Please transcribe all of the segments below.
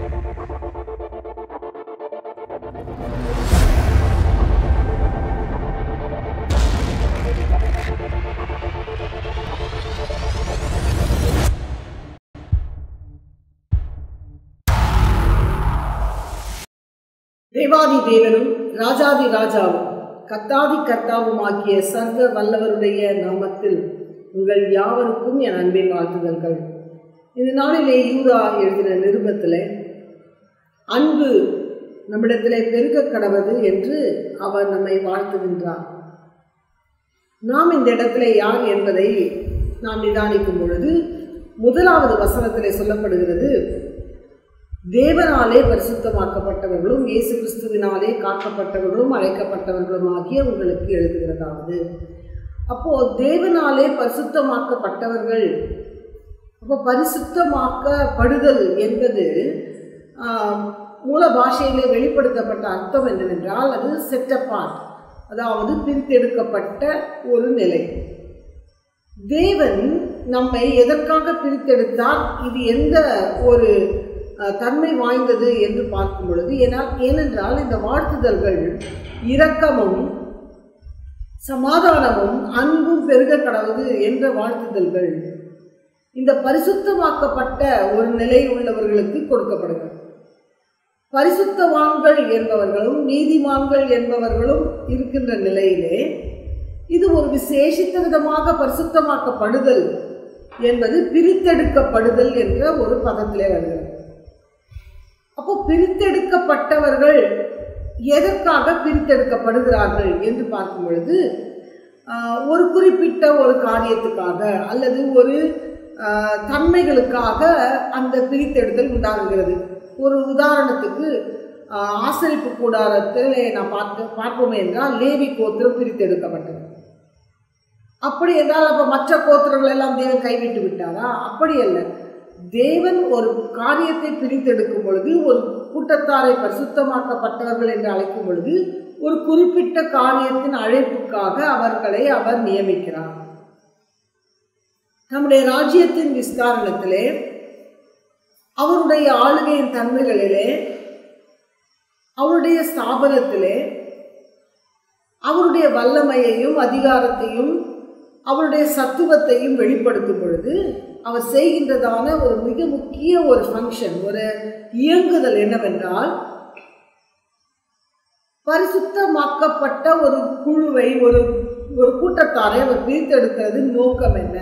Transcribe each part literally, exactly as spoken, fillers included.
தேவாதி தேவனும் ராஜாதி ராஜாவும் கத்தாதி கர்த்தாவுமாகிய சர்வ வல்லவருடைய நாமத்தில் உங்கள் யாவருக்கும் என் அன்பின் வாழ்த்துதல்கள். இந்த நாளிலே யூதா எழுதின நிருபத்தில் அன்பு நம்மிடத்திலே பெருக கடவது என்று அவர் நம்மை வாழ்த்துகின்றார். நாம் இந்த இடத்திலே யார் என்பதை நாம் நிதானிக்கும் பொழுது முதலாவது வசனத்திலே சொல்லப்படுகிறது, தேவனாலே பரிசுத்தமாக்கப்பட்டவர்களும் இயேசு கிறிஸ்துவினாலே காக்கப்பட்டவர்களும் அழைக்கப்பட்டவர்களும் ஆகிய உங்களுக்கு எழுதுகிறதாவது. அப்போ தேவனாலே பரிசுத்தமாக்கப்பட்டவர்கள், அப்போ பரிசுத்தமாக்கப்படுதல் என்பது மூல பாஷையிலே வெளிப்படுத்தப்பட்ட அர்த்தம் என்னவென்றால் அது செட் அபார்ட், அதாவது பிரித்தெடுக்கப்பட்ட ஒரு நிலை. தேவன் நம்மை எதற்காக பிரித்தெடுத்தார், இது எந்த ஒரு தன்மை வாய்ந்தது என்று பார்க்கும் பொழுது, ஏனென்றால் இந்த வாழ்த்துதல்கள் இரக்கமும் சமாதானமும் அன்பும் பெருக கடவுது என்ற வாழ்த்துதல்கள் இந்த பரிசுத்தமாக்கப்பட்ட ஒரு நிலை உள்ளவர்களுக்கு கொடுக்கப்படுகிறது. பரிசுத்தவான்கள் என்பவர்களும் நீதிமான்கள் என்பவர்களும் இருக்கின்ற நிலையிலே இது ஒரு விசேஷித்த விதமாக பரிசுத்தமாக்கப்படுதல் என்பது பிரித்தெடுக்கப்படுதல் என்ற ஒரு பதத்திலே வருகிறது. அப்போ பிரித்தெடுக்கப்பட்டவர்கள் எதற்காக பிரித்தெடுக்கப்படுகிறார்கள் என்று பார்க்கும் பொழுது, ஒரு குறிப்பிட்ட ஒரு காரியத்துக்காக அல்லது ஒரு தன்மைகளுக்காக அந்த பிரித்தெடுத்தல் உண்டாகுகிறது. ஒரு உதாரணத்துக்கு ஆசரிப்பு கூடாரத்தில் நான் பார்க்க பார்ப்போமே என்றால் லேவி கோத்திரம் பிரித்தெடுக்கப்பட்டது. அப்படி என்றால் அப்போ மற்ற கோத்திரங்கள் எல்லாம் தேவன் கைவிட்டு விட்டாரா? அப்படி அல்ல. தேவன் ஒரு காரியத்தை பிரித்தெடுக்கும் பொழுது, ஒரு கூட்டத்தாரை பரிசுத்தமாக்கப்பட்டவர்கள் என்று அழைக்கும் பொழுது, ஒரு குறிப்பிட்ட காரியத்தின் அழைப்புக்காக அவர்களை அவர் நியமிக்கிறார். நம்முடைய ராஜ்யத்தின் விஸ்தாரணத்திலே, அவருடைய ஆளுகையின் தன்மைகளிலே, அவருடைய ஸ்தாபனத்திலே அவருடைய வல்லமையையும் அதிகாரத்தையும் அவருடைய சத்துவத்தையும் வெளிப்படுத்தும் பொழுது அவர் செய்கின்றதான ஒரு மிக முக்கிய ஒரு ஃபங்க்ஷன், ஒரு இயங்குதல் என்னவென்றால், பரிசுத்தமாக்கப்பட்ட ஒரு குழுவை, ஒரு ஒரு கூட்டத்தாரை அவர் பிரித்தெடுக்கிறது நோக்கம் என்ன?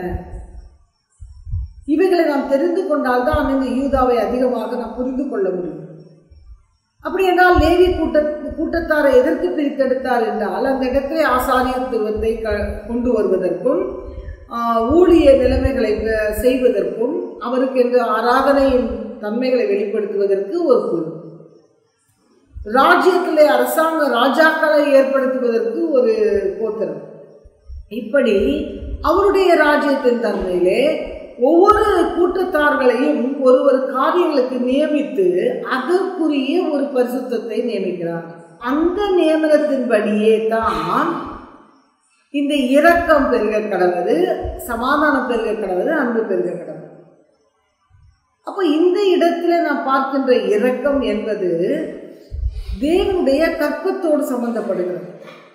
இவைகளை நாம் தெரிந்து கொண்டால்தான் இந்த யூதாவை அதிகமாக நாம் புரிந்து கொள்ள முடியும். அப்படி என்றால் லேவி கூட்ட கூட்டத்தாரை எதற்கு பிரித்தெடுத்தார் என்றால், அந்த இடத்திலே ஆசாரியத்துவத்தை க கொண்டு வருவதற்கும் ஊழிய நிலைமைகளை செய்வதற்கும் அவருக்கு என்று ஆராதனையின் தன்மைகளை வெளிப்படுத்துவதற்கு ஒரு குழு, ராஜ்யத்திலே அரசாங்க ராஜாக்களை ஏற்படுத்துவதற்கு ஒரு கோத்திரம். இப்படி அவருடைய ராஜ்யத்தின் தன்மையிலே ஒவ்வொரு கூட்டத்தார்களையும் ஒரு ஒரு காரியங்களுக்கு நியமித்து அதற்குரிய ஒரு பரிசுத்தத்தை நியமிக்கிறார். அந்த நியமனத்தின்படியே தான் இந்த இரக்கம் பெருக கடவுது, சமாதானம் பெருக கடவுது, அன்பு பெருக கடவுது. அப்போ இந்த இடத்துல நாம் பார்க்கின்ற இரக்கம் என்பது தேவனுடைய கற்பத்தோடு சம்பந்தப்படுகிறது.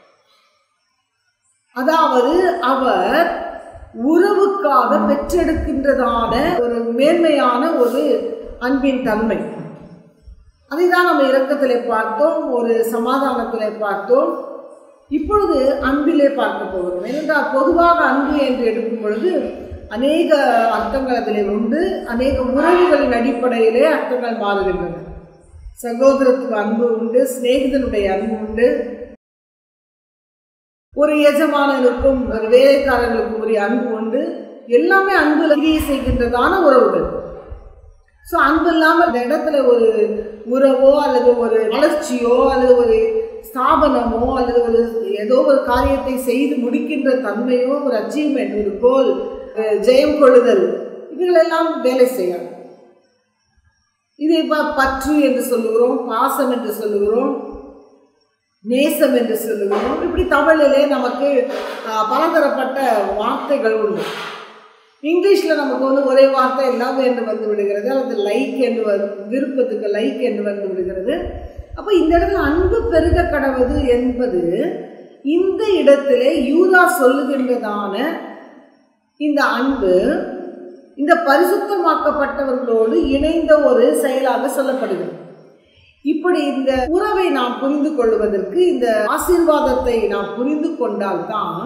அதாவது அவர் உறவுக்காக பெற்றெடுக்கின்றதான ஒரு மேன்மையான ஒரு அன்பின் தன்மை. அதை தான் நம்ம இரக்கத்திலே பார்த்தோம், ஒரு சமாதானத்திலே பார்த்தோம். இப்பொழுது அன்பிலே பார்க்க போகிறோம். ஏனென்றால் பொதுவாக அன்பு என்று எடுக்கும் பொழுது அநேக அர்த்தங்கள் அதிலே உண்டு. அநேக உறவுகளின் அடிப்படையிலே அர்த்தங்கள் மாறுகின்றன. சகோதரத்துவ அன்பு உண்டு, சிநேகிதனுடைய அன்பு உண்டு, ஒரு எஜமானனுக்கும் ஒரு வேலைக்காரர்களுக்கும் உரிய அன்பு உண்டு. எல்லாமே அன்புல கிரியை செய்கின்றதான உறவுகள். ஸோ அன்பு இல்லாமல் இந்த இடத்துல ஒரு உறவோ அல்லது ஒரு வளர்ச்சியோ அல்லது ஒரு ஸ்தாபனமோ அல்லது ஒரு ஏதோ ஒரு காரியத்தை செய்து முடிக்கின்ற தன்மையோ, ஒரு அச்சீவ்மெண்ட், ஒரு கோல், ஜெயம் கொள்ளுதல், இவைகளெல்லாம் வேலை செய்யாது. இதை பற்று என்று சொல்லுகிறோம், பாசம் என்று சொல்லுகிறோம், நேசம் என்று சொல்லுகிறோம். இப்படி தமிழிலே நமக்கு பலதரப்பட்ட வார்த்தைகள் உண்டு. இங்கிலீஷில் நமக்கு வந்து ஒரே வார்த்தை எல்லாம் என்று வந்து விடுகிறது, அல்லது லைக் என்று வந்து விருப்பத்துக்கு லைக் என்று வந்து விடுகிறது. அப்போ இந்த இடத்துல அன்பு பெருக கடவுது என்பது இந்த இடத்திலே யூதா சொல்லுகின்றதான இந்த அன்பு இந்த பரிசுத்தமாக்கப்பட்டவர்களோடு இணைந்த ஒரு செயலாக சொல்லப்படுகிறது. இப்படி இந்த உறவை நாம் புரிந்து கொள்வதற்கு, இந்த ஆசீர்வாதத்தை நாம் புரிந்து கொண்டால்தான்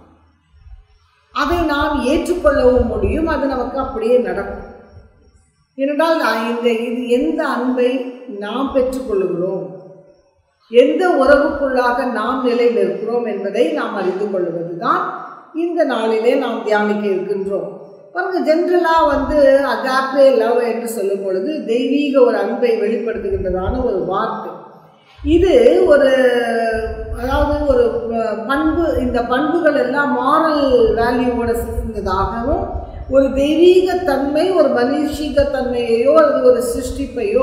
அதை நாம் ஏற்றுக்கொள்ளவும் முடியும். அது நமக்கு அப்படியே நடக்கும். ஏனென்றால் இந்த இது எந்த அன்பை நாம் பெற்றுக்கொள்கிறோம், எந்த உறவுக்குள்ளாக நாம் நிலை நிற்கிறோம் என்பதை நாம் அறிந்து கொள்வது தான் இந்த நாளிலே நாம் தியானிக்க இருக்கின்றோம். பாருங்க, ஜென்ரலாக வந்து அகாப்பே லவ் என்று சொல்லும் பொழுது தெய்வீக ஒரு அன்பை வெளிப்படுத்துகின்றதான ஒரு வார்த்தை. இது ஒரு அதாவது ஒரு பண்பு, இந்த பண்புகள் எல்லாம் மாரல் வேல்யூவோட சேர்ந்ததாகவும், ஒரு தெய்வீக தன்மை ஒரு மனுஷீக தன்மையையோ அல்லது ஒரு சிருஷ்டிப்பையோ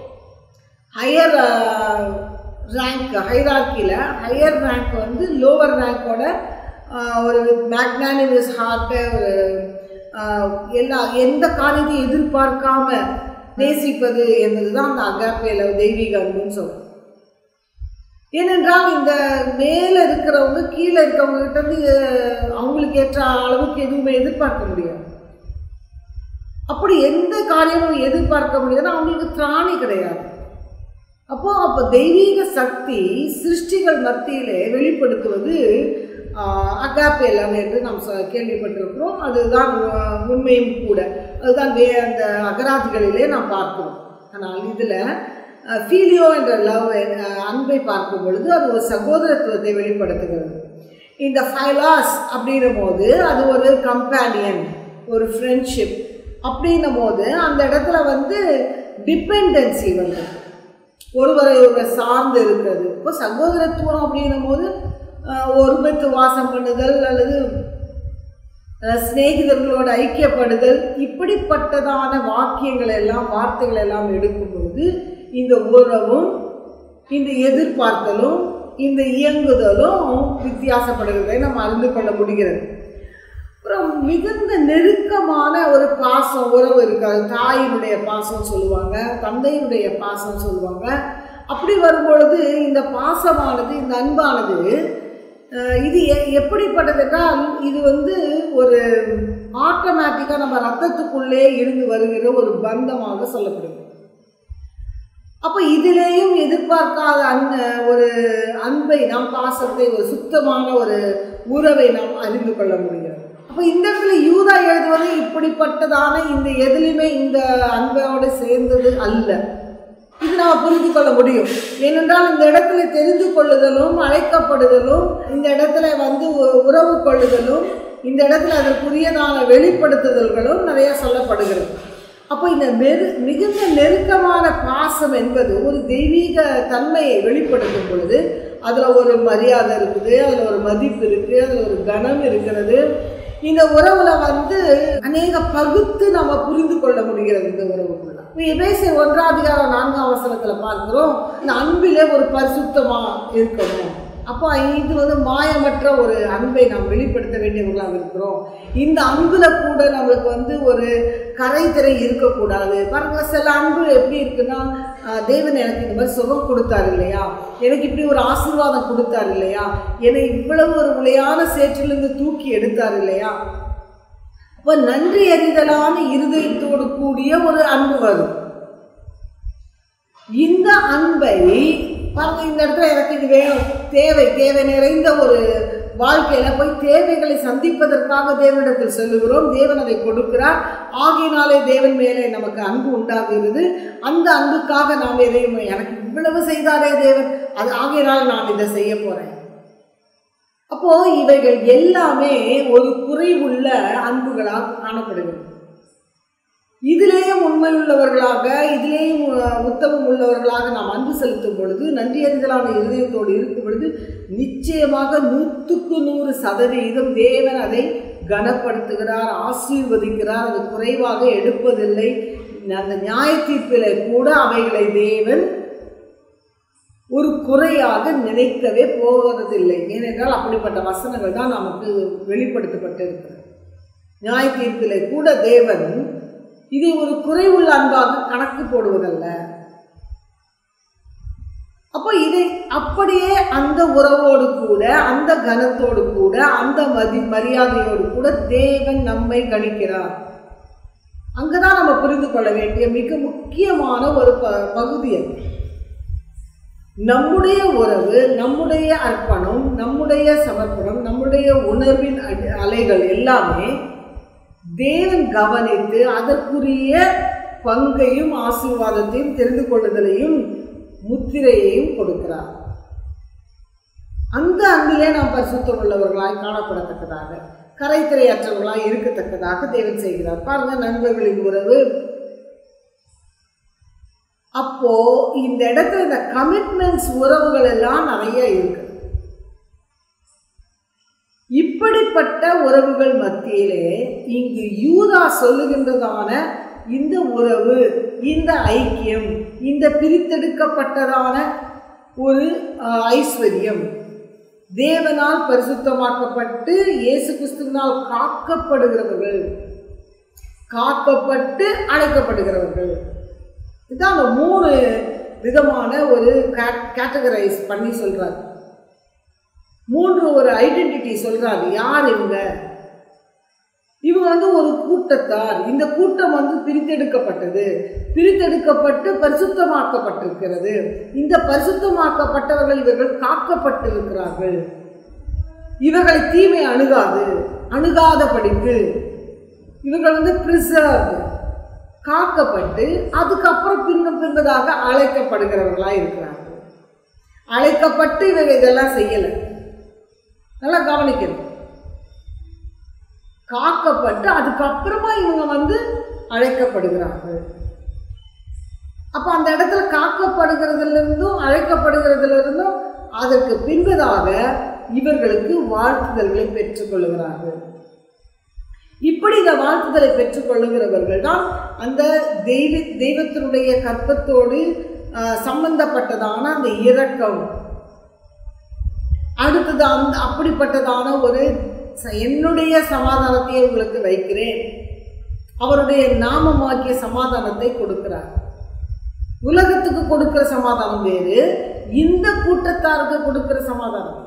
ஹையர் ரேங்க், ஹைரார்க்கியில் ஹையர் ரேங்க் வந்து லோவர் ரேங்கோட ஒரு மேக்னானிமஸ் ஹார்ட்டை ஒரு எல்லா எந்த காரியத்தையும் எதிர்பார்க்காம நேசிப்பது என்பது தான் அந்த அகாப்பேல தெய்வீக அன்புன்னு சொல்லுவோம். ஏனென்றால் இந்த மேலே இருக்கிறவங்க கீழே இருக்கிறவங்க கிட்ட இருந்து அவங்களுக்கு ஏற்ற அளவுக்கு எதுவுமே எதிர்பார்க்க முடியாது. அப்படி எந்த காரியமும் எதிர்பார்க்க முடியாதுன்னா அவங்களுக்கு திராணி கிடையாது. அப்போ அப்போ தெய்வீக சக்தி சிருஷ்டிகள் மத்தியிலே வெளிப்படுத்துவது அகாப்பே லவ் என்று நாம் கேள்விப்பட்டிருக்கிறோம். அதுதான் உண்மையும் கூட. அதுதான் வே அந்த அகராதிகளிலே நாம் பார்க்கிறோம். ஆனால் இதில் ஃபீலியோ என்ற லவ் அன்பை பார்க்கும் பொழுது அது ஒரு சகோதரத்துவத்தை வெளிப்படுத்துகிறது. இந்த ஃபைலாஸ் அப்படின்னும் போது அது ஒரு கம்பேனியன், ஒரு ஃப்ரெண்ட்ஷிப் அப்படின்னும் போது அந்த இடத்துல வந்து டிபெண்டன்சி வந்து ஒருவரை ஒருவர் சார்ந்து இருக்கிறது. இப்போ சகோதரத்துவம் அப்படின்னும் போது ஒருமித்து வாசம் பண்ணுதல் அல்லது சிநேகிதர்களோடு ஐக்கியப்படுதல், இப்படிப்பட்டதான வாக்கியங்கள் எல்லாம் வார்த்தைகள் எல்லாம் எடுக்கும் பொழுது இந்த உறவும் இந்த எதிர்பார்த்தலும் இந்த இயங்குதலும் வித்தியாசப்படுகிறதை நம்ம அறிந்து கொள்ள முடிகிறது. அப்புறம் மிகுந்த நெருக்கமான ஒரு பாசம் உறவு இருக்காது. தாயினுடைய பாசம் சொல்லுவாங்க, தந்தையினுடைய பாசம் சொல்லுவாங்க. அப்படி வரும்பொழுது இந்த பாசமானது, இந்த அன்பானது இது எப்படிப்பட்டது என்றால் இது வந்து ஒரு ஆட்டோமேட்டிக்காக நம்ம ரத்தத்துக்குள்ளே இருந்து வருகிற ஒரு பந்தமாக சொல்லப்படுது. அப்போ இதிலேயும் எதிர்பார்க்காத அன் ஒரு அன்பை நாம், பாசத்தை, ஒரு சுத்தமான ஒரு உறவை நாம் அறிந்து கொள்ள முடிகிறது. அப்போ இந்த இடத்துல யூதா எழுதுவது இப்படிப்பட்டதான இந்த எதிலுமே இந்த அன்போடு சேர்ந்தது அல்ல. இது நாம் புரிந்து கொள்ள முடியும். ஏனென்றால் இந்த இடத்துல தெரிந்து கொள்ளுதலும் அழைக்கப்படுதலும், இந்த இடத்துல வந்து உறவு கொள்ளுதலும், இந்த இடத்துல அதற்குரியதான வெளிப்படுத்துதல்களும் நிறைய சொல்லப்படுகிறது. அப்போ இந்த நெரு மிகுந்த நெருக்கமான பாசம் என்பது ஒரு தெய்வீக தன்மையை வெளிப்படுத்தும் பொழுது அதில் ஒரு மரியாதை இருக்குது, அதில் ஒரு மதிப்பு இருக்குது, அதில் ஒரு கனம் இருக்கிறது. இந்த உறவுல வந்து அநேக பகுத்து நம்ம புரிந்து கொள்ள முடிகிறது. இந்த உறவுக்குள்ள எபேசியர் ஒன்றாம் அதிகாரம் நான்காம் வசனத்தில் பார்க்கிறோம், இந்த அன்பிலே ஒரு பரிசுத்தமா இருக்கணும். அப்போ இது வந்து மாயமற்ற ஒரு அன்பை நாம் வெளிப்படுத்த வேண்டியவர்களாக இருக்கிறோம். இந்த அன்புல கூட நம்மளுக்கு வந்து ஒரு கரை திரை இருக்கக்கூடாது. பாருங்க, சில அன்பு எப்படி இருக்குன்னா, தேவன் எனக்கு இந்த மாதிரி சுகம் கொடுத்தார் இல்லையா, எனக்கு இப்படி ஒரு ஆசீர்வாதம் கொடுத்தார் இல்லையா, என்னை இவ்வளவு ஒரு உளையான சேற்றிலிருந்து தூக்கி எடுத்தார் இல்லையா. அப்போ நன்றி அறிதலான இருதயத்தோடு கூடிய ஒரு அன்பு வரும். இந்த அன்பை பாருங்க, இந்த இடத்துல எனக்கு இது வேணும், தேவை தேவை நிறைந்த ஒரு வாழ்க்கையில் போய் தேவைகளை சந்திப்பதற்காக தேவனிடத்தில் சொல்லுகிறோம். தேவன் அதை கொடுக்கிறார். ஆகையினாலே தேவன் மேலே நமக்கு அன்பு உண்டாகிறது. அந்த அன்புக்காக நாம் எதையும், எனக்கு இவ்வளவு செய்தாரே தேவன், அது ஆகையினால் நான் இதை செய்ய போகிறேன். அப்போ இவைகள் எல்லாமே ஒரு குறைவுள்ள அன்புகளாக காணப்படுகிறது. இதிலேயும் உண்மை உள்ளவர்களாக, இதிலேயும் உத்தமம் உள்ளவர்களாக நாம் அன்பு செலுத்தும் பொழுது, நன்றி அறிதலான இருதயத்தோடு இருக்கும் பொழுது நிச்சயமாக நூற்றுக்கு நூறு சதவீதம் தேவன் அதை கனப்படுத்துகிறார், ஆசீர்வதிக்கிறார். அது குறைவாக எடுப்பதில்லை. அந்த நியாய தீர்ப்பிலே கூட அவைகளை தேவன் ஒரு குறையாக நினைக்கவே போவதில்லை. ஏனென்றால் அப்படிப்பட்ட வசனங்கள் தான் நமக்கு வெளிப்படுத்தப்பட்டு இருக்கிறது. நியாய தீர்ப்பிலே கூட தேவன் இதை ஒரு குறைவுள்ள அன்பாக கணக்கு போடுவதல்ல. அப்போ இதை அப்படியே அந்த உறவோடு கூட, அந்த கனத்தோடு கூட, அந்த மதி மரியாதையோடு கூட தேவன் நம்மை கணிக்கிறார். அங்கதான் நம்ம புரிந்து கொள்ள வேண்டிய மிக முக்கியமான ஒரு ப பகுதி அது. நம்முடைய உறவு, நம்முடைய அர்ப்பணம், நம்முடைய சமர்ப்பணம், நம்முடைய உணர்வின் அலைகள் எல்லாமே தேவன் கவனித்து அதற்குரிய பங்கையும் ஆசீர்வாதத்தையும் தெரிந்து கொள்ளுதலையும் முத்திரையையும் கொடுக்கிறார். அந்த அன்பிலே நாம் பரிசுத்தம் உள்ளவர்களாய் காணப்படத்தக்கதாக, கரைத்திரையற்றவர்களாய் இருக்கத்தக்கதாக தேவன் செய்கிறார். பாருங்க, நண்பர்களின் உறவு. அப்போ இந்த இடத்துல இந்த கமிட்மெண்ட்ஸ் உறவுகள் எல்லாம் நிறைய இருக்கு. இப்படிப்பட்ட உறவுகள் மத்தியிலே இங்கு யூதா சொல்லுகின்றதான இந்த உறவு, இந்த ஐக்கியம், இந்த பிரித்தெடுக்கப்பட்டதான ஒரு ஐஸ்வர்யம், தேவனால் பரிசுத்தமாக்கப்பட்டு இயேசு கிறிஸ்துவினால் காக்கப்படுகிறவர்கள், காக்கப்பட்டு அழைக்கப்படுகிறவர்கள், இதான் அந்த மூணு விதமான ஒரு கேட்டகரைஸ் பண்ணி சொல்றாரு. மூன்று ஒரு ஐடென்டிட்டி சொல்றாரு. யார் இவங்க? இவங்க வந்து ஒரு கூட்டத்தார். இந்த கூட்டம் வந்து பிரித்தெடுக்கப்பட்டது, பிரித்தெடுக்கப்பட்டு பரிசுத்தமாக்கப்பட்டிருக்கிறது. இந்த பரிசுத்தமாக்கப்பட்டவர்கள் இவர்கள் காக்கப்பட்டிருக்கிறார்கள். இவர்களை தீமை அணுகாது, அணுகாத படிப்பு இவர்கள் வந்து பிரிசர்வ், காக்கப்பட்டு அதுக்கப்புறம் பின்னும் பின்பதாக அழைக்கப்படுகிறவர்களா இருக்கிறார்கள். அழைக்கப்பட்டு இவங்க இதெல்லாம் செய்யலை. நல்லா கவனிக்கணும். காக்கப்பட்டு அதுக்கப்புறமா இவங்க வந்து அழைக்கப்படுகிறார்கள். அப்ப அந்த இடத்துல காக்கப்படுகிறதுல இருந்தும் அழைக்கப்படுகிறதுல இருந்தும் அதற்கு பின்பதாக இவர்களுக்கு வாழ்த்துதல்களை பெற்றுக் கொள்ளுகிறார்கள். இப்படி இந்த வாழ்த்துதலை பெற்றுக் கொள்ளுகிறவர்கள் தான் அந்த தெய்வ தெய்வத்தினுடைய கற்பத்தோடு சம்பந்தப்பட்டதான அந்த இரக்கம், அடுத்தது அந்த அப்படிப்பட்டதான ஒரு என்னுடைய சமாதானத்தையே உங்களுக்கு வைக்கிறேன், அவருடைய நாமமாக்கிய சமாதானத்தை கொடுக்கிறார். உலகத்துக்கு கொடுக்கிற சமாதானம் வேறு, இந்த கூட்டத்தாருக்கு கொடுக்கிற சமாதானம்.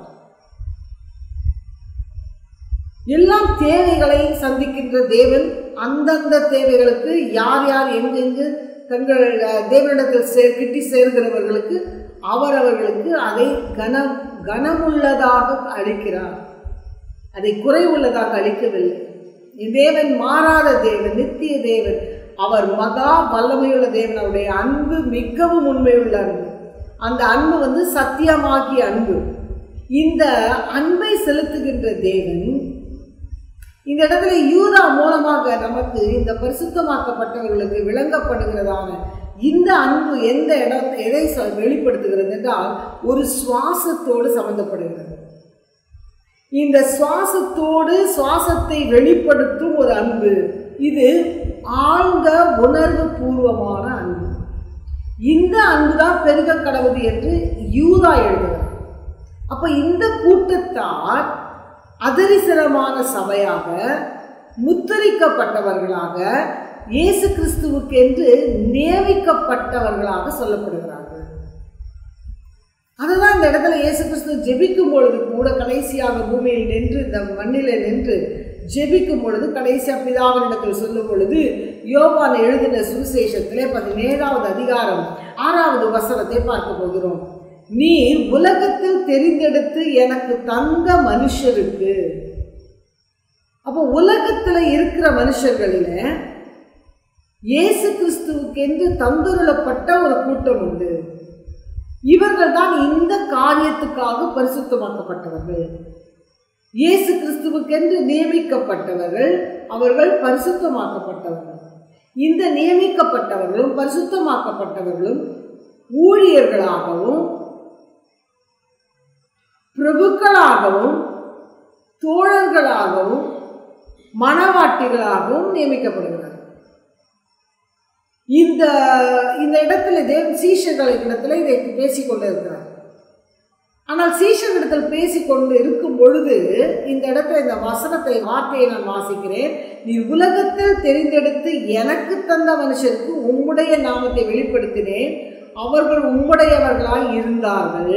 எல்லாம் தேவைகளை சந்திக்கின்ற தேவன் அந்தந்த தேவைகளுக்கு யார் யார் எங்கெங்கு தங்கள் தேவனிடத்தில் சேர் கிட்டி சேர்கிறவர்களுக்கு அவர் அவர்களுக்கு அதை கன கனமுள்ளதாக அளிக்கிறார். அதை குறைவுள்ளதாக அளிக்கவில்லை. தேவன் மாறாத தேவன், நித்திய தேவன். அவர் மகா வல்லமையுள்ள தேவன். அவருடைய அன்பு மிகவும் உண்மையுள்ள அன்பு. அந்த அன்பு வந்து சத்தியமாகிய அன்பு. இந்த அன்பை செலுத்துகின்ற தேவன் இந்த இடத்துல யூதா மூலமாக நமக்கு இந்த பரிசுத்தமாக்கப்பட்டவர்களுக்கு விளங்கப்படுகிறதான இந்த அன்பு எந்த இடத்தை எதை வெளிப்படுத்துகிறது என்றால் ஒரு சுவாசத்தோடு சம்பந்தப்படுகிறது. இந்த சுவாசத்தோடு சுவாசத்தை வெளிப்படுத்தும் ஒரு அன்பு. இது ஆழ்ந்த உணர்வு பூர்வமான அன்பு. இந்த அன்பு தான் பெருக கடவுது என்று யூதா எழுதுகிறார். அப்ப இந்த கூட்டத்தார் அதரிசனமான சபையாக முத்திரிக்கப்பட்டவர்களாக இயேசு கிறிஸ்துவுக்கு என்று நியமிக்கப்பட்டவர்களாக சொல்லப்படுகிறார்கள். அதுதான் இந்த இடத்துல இயேசு கிறிஸ்து ஜெபிக்கும் பொழுது கூட கடைசியாக பூமியில் நின்று இந்த மண்ணிலே நின்று ஜெபிக்கும் பொழுது கடைசியா பிதாவினிடத்தில் சொல்லும் பொழுது யோவான் எழுதின சுவிசேஷத்திலே பதினேழாவது அதிகாரம் ஆறாவது வசனத்தை பார்க்க போகிறோம். நீர் உலகத்தில் தெரிந்தெடுத்து எனக்கு தந்த மனுஷருக்கு. அப்போ உலகத்துல இருக்கிற மனுஷர்களில இயேசு கிறிஸ்துவுக்கு என்று தந்துருளப்பட்ட ஒரு கூட்டம் உண்டு. இவர்கள் தான் இந்த காரியத்துக்காக பரிசுத்தமாக்கப்பட்டவர்கள். இயேசு கிறிஸ்துவுக்கென்று நியமிக்கப்பட்டவர்கள், அவர்கள் பரிசுத்தமாக்கப்பட்டவர்கள். இந்த நியமிக்கப்பட்டவர்களும் பரிசுத்தமாக்கப்பட்டவர்களும் ஊழியர்களாகவும் பிரபுக்களாகவும் தோழர்களாகவும் மனவாட்டிகளாகவும் நியமிக்கப்படுகிறார்கள். இந்த இந்த இடத்துல தேவ சீஷர்களின் இடத்துல இதை பேசிக்கொண்டு இருக்கிறார். ஆனால் சீஷர்களிடத்தில் பேசிக்கொண்டு இருக்கும் பொழுது இந்த இடத்துல இந்த வசனத்தை வார்த்தையை நான் வாசிக்கிறேன். நீ உலகத்தில் தெரிந்தெடுத்து எனக்கு தந்த மனுஷருக்கு உம்முடைய நாமத்தை வெளிப்படுத்தினேன், அவர்கள் உம்முடையவர்களாய் இருந்தார்கள்.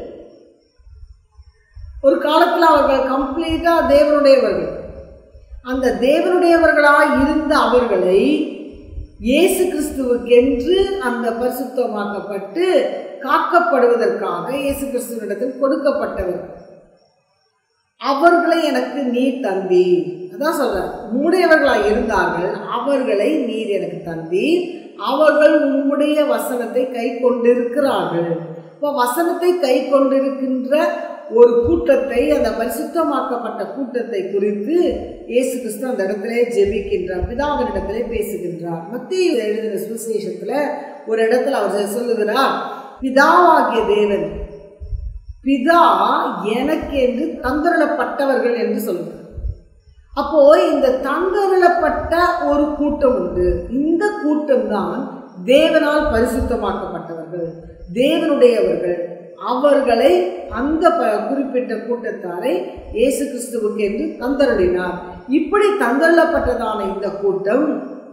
ஒரு காலத்தில் அவர்கள் கம்ப்ளீட்டா தேவனுடையவர்கள். அந்த தேவனுடையவர்களாய் இருந்த அவர்களை இயேசு கிறிஸ்துவுக்கென்று அந்த பரிசுத்தமாக்கப்பட்டு காக்கப்படுவதற்காக இயேசு கிறிஸ்துவினிடத்தில் கொடுக்கப்பட்டவர். அவர்களை எனக்கு நீர் தந்தீர். அதான் சொல்றார், உம்முடையவர்களாய் இருந்தார்கள், அவர்களை நீர் எனக்கு தந்தீர், அவர்கள் உம்முடைய வசனத்தை கை கொண்டிருக்கிறார்கள். இப்போ வசனத்தை கை கொண்டிருக்கின்ற ஒரு கூட்டத்தை, அந்த பரிசுத்தமாக்கப்பட்ட கூட்டத்தை குறித்து இயேசு கிறிஸ்து அந்த இடத்திலே ஜெபிக்கின்றார், பிதாவினிடத்திலே பேசுகின்றார். மத்தேயு எழுதின சுவிசேஷத்துல ஒரு இடத்துல அவர் சொல்லுகிறார், பிதாவாகிய தேவன், பிதா எனக்கு என்று தந்தருளப்பட்டவர்கள் என்று சொல்லுகிறார். அப்போ இந்த தந்தருளப்பட்ட ஒரு கூட்டம் உண்டு. இந்த கூட்டம் தான் தேவனால் பரிசுத்தமாக்கப்பட்டவர்கள், தேவனுடையவர்கள். அவர்களை அந்த குறிப்பிட்ட கூட்டத்தாரை இயேசு கிறிஸ்துவுக்கு என்று தந்தருளினார். இப்படி தந்தருளப்பட்டதான இந்த கூட்டம்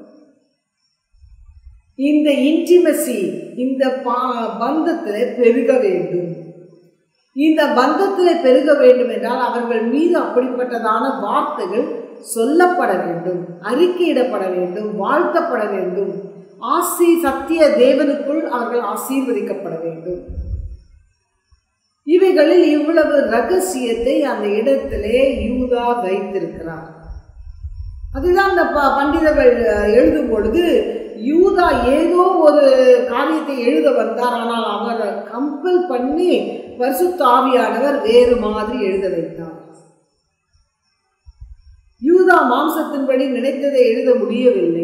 இந்த இன்டிமசி, இந்த பந்தத்தில் பெருக வேண்டும். இந்த பந்தத்தில் பெருக வேண்டும் என்றால் அவர்கள் மீது அப்படிப்பட்டதான வார்த்தைகள் சொல்லப்பட வேண்டும், அறிக்கையிடப்பட வேண்டும், வாழ்த்தப்பட வேண்டும். ஆசி சத்திய தேவனுக்குள் அவர்கள் ஆசீர்வதிக்கப்பட வேண்டும். இவைகளில் இவ்வளவு ரகசியத்தை அந்த இடத்திலே யூதா வைத்திருக்கிறார். அதுதான் அந்த பண்டிதர்கள் எழுதும் பொழுது யூதா ஏதோ ஒரு காரியத்தை எழுத வந்தார், ஆனால் அவர் கம்பல் பண்ணி பரிசுத்த ஆவியானவர் வேறு மாதிரி எழுத வைத்தார். யூதா மாம்சத்தின்படி நினைத்ததை எழுத முடியவில்லை.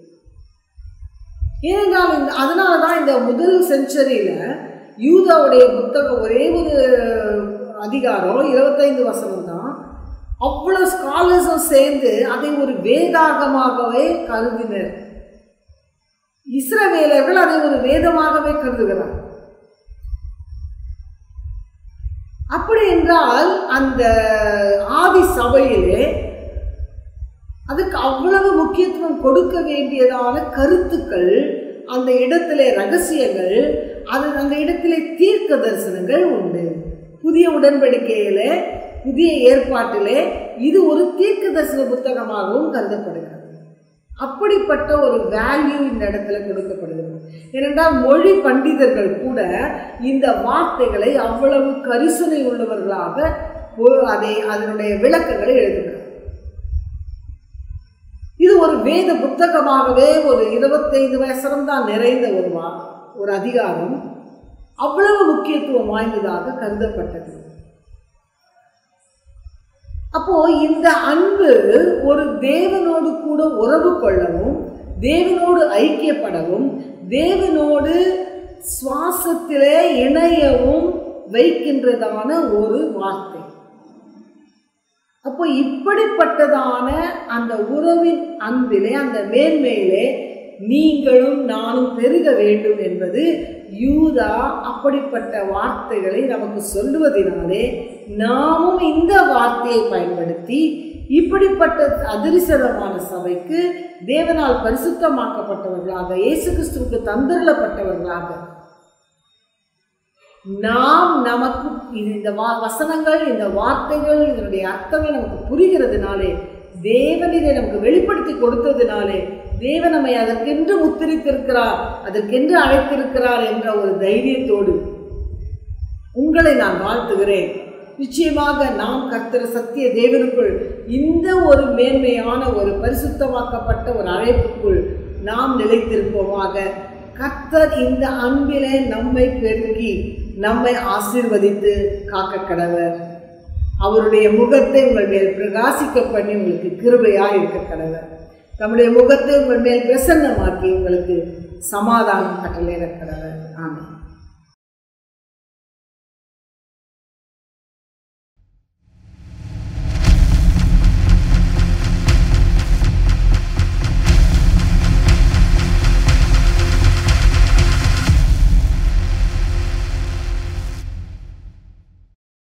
ஏனென்றால் அதனாலதான் இந்த முதல் செஞ்சுரியில யூதாவுடைய புத்தகம் ஒரே ஒரு அதிகாரம் இருபத்தைந்து வசனம் தான். அவ்வளவு ஸ்காலர்ஸும் சேர்ந்து அதை ஒரு வேதாகமாகவே கருதினர். இஸ்ரவேலர்கள் அதை ஒரு வேதமாகவே கருதுகிறார். அப்படி என்றால் அந்த ஆதி சபையிலே அதுக்கு அவ்வளவு முக்கியத்துவம் கொடுக்க வேண்டியதான கருத்துக்கள், அந்த இடத்திலே ரகசியங்கள், அது அந்த இடத்திலே தீர்க்க தரிசனங்கள் உண்டு. புதிய உடன்படிக்கையிலே, புதிய ஏற்பாட்டிலே இது ஒரு தீர்க்க தரிசன புத்தகமாகவும் கருதப்படுகிறது. அப்படிப்பட்ட ஒரு வேல்யூ இந்த இடத்துல கொடுக்கப்படுகிறது. ஏனென்றால் மொழி பண்டிதர்கள் கூட இந்த வார்த்தைகளை அவ்வளவு கரிசனை உள்ளவர்களாக அதை அதனுடைய விளக்கங்களை எழுதுகிறார். இது ஒரு வேத புத்தகமாகவே ஒரு இருபத்தைந்து வசனம் தான் நிறைந்த ஒரு ஒரு அதிகாரம் அவ்வளவு முக்கியத்துவம் வாய்ந்ததாக கருதப்பட்டது. அப்போ இந்த அன்பு ஒரு தேவனோடு கூட உறவு கொள்ளவும், தேவனோடு ஐக்கியப்படவும், தேவனோடு சுவாசத்திலே இணையவும் வைக்கின்றதான ஒரு வார்த்தை. அப்போ இப்படிப்பட்டதான அந்த உறவின் அன்பிலே, அந்த மேன்மையிலே நீங்களும் நானும் பெருக வேண்டும் என்பது யூதா அப்படிப்பட்ட வார்த்தைகளை நமக்கு சொல்லுவதனாலே நாமும் இந்த வார்த்தையை பயன்படுத்தி இப்படிப்பட்ட அதிரிசனமான சபைக்கு தேவனால் பரிசுத்தமாக்கப்பட்டவர்களாக, இயேசு கிறிஸ்துவுக்கு தந்தருளப்பட்டவர்களாக நாம் நமக்கு இந்த வசனங்கள், இந்த வார்த்தைகள், இதனுடைய அர்த்தங்கள் நமக்கு புரிகிறதுனாலே, தேவன் இதை நமக்கு வெளிப்படுத்தி கொடுத்ததினாலே, தேவன் நம்மை அதற்கென்று முத்திரித்திருக்கிறார், அதற்கென்று அழைத்திருக்கிறார் என்ற ஒரு தைரியத்தோடு உங்களை நான் வாழ்த்துகிறேன். நிச்சயமாக நாம் கர்த்தர் சத்திய தேவனுக்குள் இந்த ஒரு மேன்மையான ஒரு பரிசுத்தமாக்கப்பட்ட ஒரு அழைப்புக்குள் நாம் நிலைத்திருப்போமாக. கர்த்தர் இந்த அன்பிலே நம்மை பெருக்கி நம்மை ஆசீர்வதித்து காக்க கடவர். அவருடைய முகத்தை உங்கள் மேல் பிரகாசிக்க பண்ணி உங்களுக்கு கிருபையாக இருக்க கடவர். தம்முடைய முகத்தை உங்கள் மேல் பிரசன்னமாக்கி உங்களுக்கு சமாதானம் கட்டளையிட கடவர். ஆமென்.